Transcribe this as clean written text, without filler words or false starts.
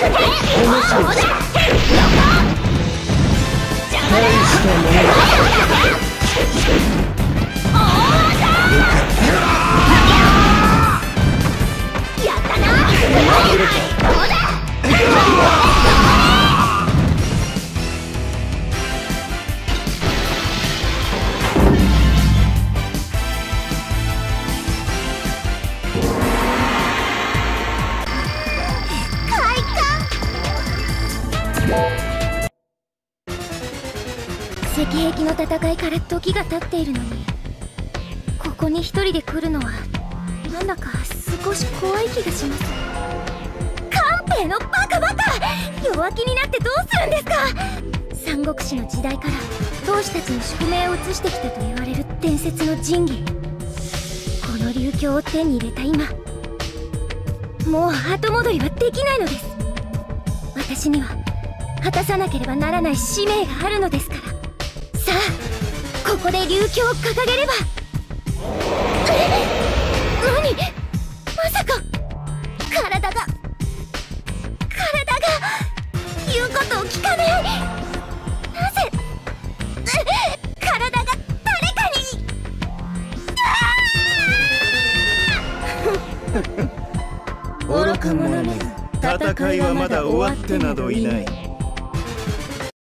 石壁の戦いから時が経っているのに、ここに一人で来るのはなんだか少し怖い気がします。官兵のバカバカ、弱気になってどうするんですか。三国志の時代から同志たちの宿命を移してきたと言われる伝説の神器、この琉鏡を手に入れた今、もう後戻りはできないのです。私には果たさなければならない使命があるのですから。さあ、ここで琉鏡を掲げれば。何、まさか体が言うことを聞かない。なぜ体が誰かに。 愚か者め、戦いはまだ終わってなどいない。